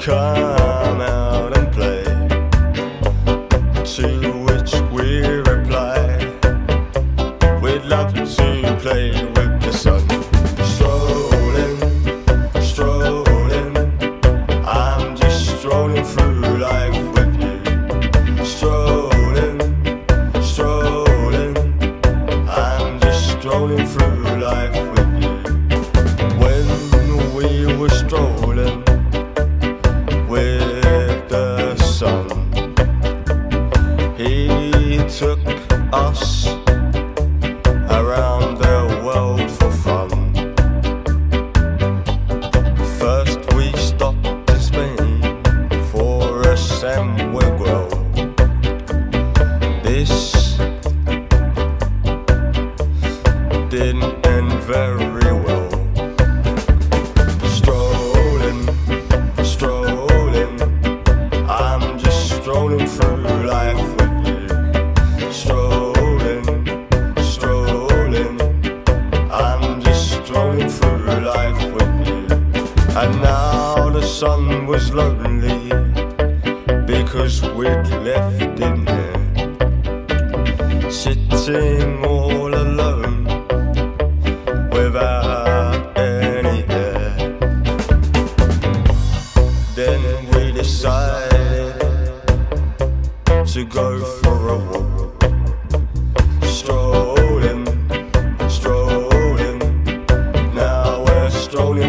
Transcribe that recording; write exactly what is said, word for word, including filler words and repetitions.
come out and play, to which we reply, we'd love to play with the sun. Strolling, strolling, I'm just strolling through life with you. Strolling, strolling, I'm just strolling through life with you. When we were strolling with the sun, he took us around the world for fun. First we stopped in Spain for a Samuel. This didn't end very well. Strolling, strolling, I'm just strolling through life with you. Strolling, strolling, I'm just strolling through life with you. And now the sun was lonely because we'd left him there, sitting all alone without any air. Then we decided to go for a walk. Strolling, strolling, now we're strolling